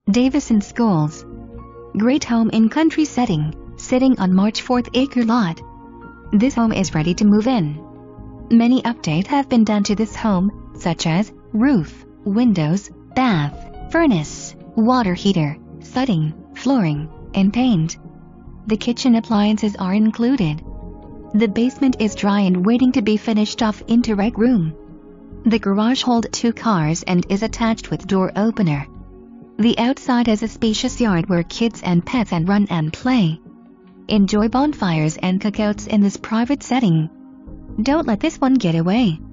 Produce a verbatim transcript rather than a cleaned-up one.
Davison Scholes. Great home in country setting, sitting on March fourth acre lot. This home is ready to move in. Many updates have been done to this home, such as roof, windows, bath, furnace, water heater, siding, flooring, and paint. The kitchen appliances are included. The basement is dry and waiting to be finished off into rec room. The garage holds two cars and is attached with door opener. The outside has a spacious yard where kids and pets can run and play. Enjoy bonfires and cookouts in this private setting. Don't let this one get away.